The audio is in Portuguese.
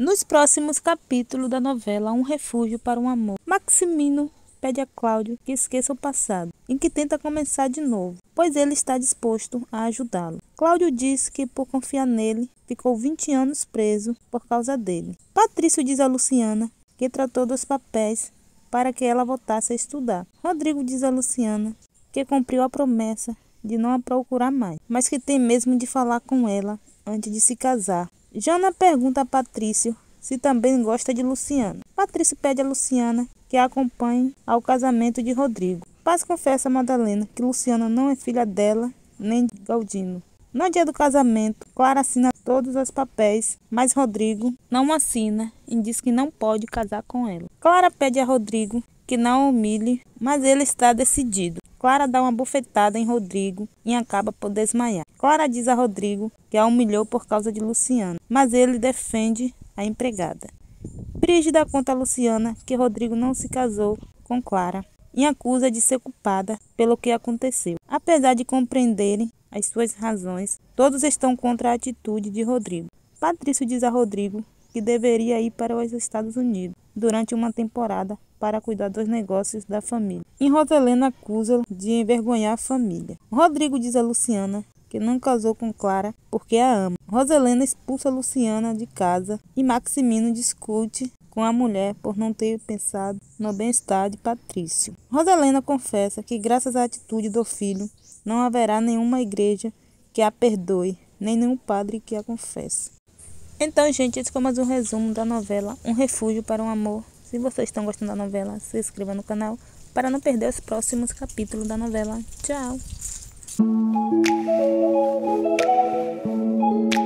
Nos próximos capítulos da novela Um Refúgio para um Amor, Maximino pede a Cláudio que esqueça o passado e que tenta começar de novo, pois ele está disposto a ajudá-lo. Cláudio diz que, por confiar nele, ficou 20 anos preso por causa dele. Patrício diz a Luciana que tratou dos papéis para que ela voltasse a estudar. Rodrigo diz a Luciana que cumpriu a promessa de não a procurar mais, mas que tem mesmo de falar com ela antes de se casar. Jana pergunta a Patrício se também gosta de Luciana. Patrício pede a Luciana que a acompanhe ao casamento de Rodrigo. Paz confessa a Madalena que Luciana não é filha dela nem de Galdino. No dia do casamento, Clara assina todos os papéis, mas Rodrigo não assina e diz que não pode casar com ela. Clara pede a Rodrigo que não a humilhe, mas ele está decidido. Clara dá uma bufetada em Rodrigo e acaba por desmaiar. Clara diz a Rodrigo que a humilhou por causa de Luciana, mas ele defende a empregada. Brígida conta a Luciana que Rodrigo não se casou com Clara e acusa de ser culpada pelo que aconteceu. Apesar de compreenderem as suas razões, todos estão contra a atitude de Rodrigo. Patrício diz a Rodrigo que deveria ir para os Estados Unidos durante uma temporada para cuidar dos negócios da família. E Roselena acusa-o de envergonhar a família. Rodrigo diz a Luciana que não casou com Clara porque a ama. Roselena expulsa Luciana de casa e Maximino discute com a mulher por não ter pensado no bem-estar de Patrício. Roselena confessa que, graças à atitude do filho, não haverá nenhuma igreja que a perdoe, nem nenhum padre que a confesse. Então, gente, esse foi mais um resumo da novela Um Refúgio para um Amor. Se vocês estão gostando da novela, se inscreva no canal para não perder os próximos capítulos da novela. Tchau!